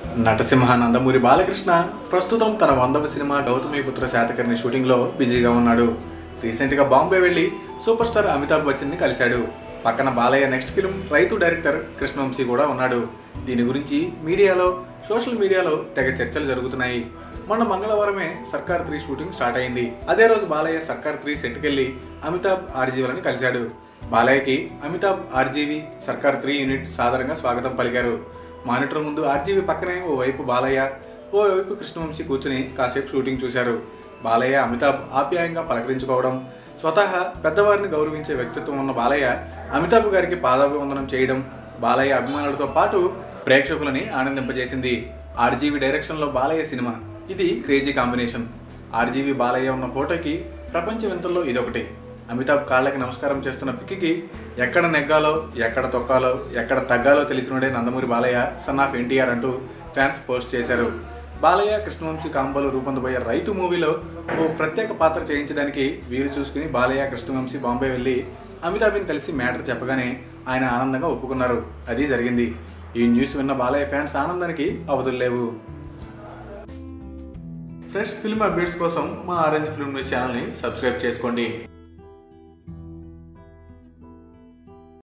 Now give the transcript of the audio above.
నటసింహ నందమూరి బాలకృష్ణ ప్రస్తుతం తన 100వ సినిమా గౌతమిపుత్ర శాతకర్ణి షూటింగ్లో బిజీగా ఉన్నాడు. రీసెంట్గా బాంబే వెళ్లి సూపర్ స్టార్ అమితాబ్ బచ్చన్ని కలిశాడు. పక్కన Balayya next film Rythu director Krishna Vamsi కూడా ఉన్నాడు. దీని గురించి సోషల్ మీడియాలో తెగ చర్చలు జరుగుతున్నాయి. మొన్న మంగళవారమే సర్కార్ 3 షూటింగ్ స్టార్ట్ అయింది. అదే రోజు బాలయ్య సర్కార్ 3 సెట్కెళ్లి అమితాబ్ ఆర్జీవీలని కలిశాడు. బాలయ్యకి అమితాబ్ ఆర్జీవీ సర్కార్ 3 యూనిట్ సాధారణంగా స్వాగతం పలికారు. మానిటర్ ముందు ఆర్జీవీ పక్కనే ఓవైపు బాలయ్య, ఓవైపు కృష్ణవంశీ కూర్చుని కాసేపు షూటింగ్ చూశారు. బాలయ్య అమితాబ్ ఆప్యాయంగా పలకరించుకోవడం, స్వతహా పెద్దవారిని గౌరవించే వ్యక్తిత్వం ఉన్న బాలయ్య అమితాబ్ గారికి పాదాభివందనం చేయడం బాలయ్య అభిమానులతో పాటు ప్రేక్షకులని ఆనందింపజేసింది. ఆర్జీవీ డైరెక్షన్లో బాలయ్య సినిమా. ఇది క్రేజీ కాంబినేషన్. ఆర్జీవీ బాలయ్య ఉన్న ఫోటోకి ప్రపంచ వింతల్లో ఇదొకటి. అమితాబ్ కాళ్ళకి నమస్కారం చేస్తున్న పిక్కి ఎక్కడ నెగ్గాలో, ఎక్కడ తొక్కాలో, ఎక్కడ తగ్గాలో తెలిసినోడే నందమూరి బాలయ్య సన్ ఆఫ్ ఎన్టీఆర్ అంటూ ఫ్యాన్స్ పోస్ట్ చేశారు. బాలయ్య కృష్ణవంశీ కాంబోలో రూపొందబోయే రైతు మూవీలో ఓ ప్రత్యేక పాత్ర చేయించడానికి వీలు చూసుకుని బాలయ్య కృష్ణవంశీ బాంబే వెళ్ళి అమితాబ్ని కలిసి మ్యాటర్ చెప్పగానే ఆయన ఆనందంగా ఒప్పుకున్నారు. అది జరిగింది. ఈ న్యూస్ విన్న బాలయ్య ఫ్యాన్స్ ఆనందానికి అవధులు లేవు. ఫ్రెష్ ఫిల్మ్ అప్డేట్స్ కోసం మా ఆరెంజ్ ఫిల్మ్ న్యూస్ ఛానల్ని సబ్స్క్రైబ్ చేసుకోండి.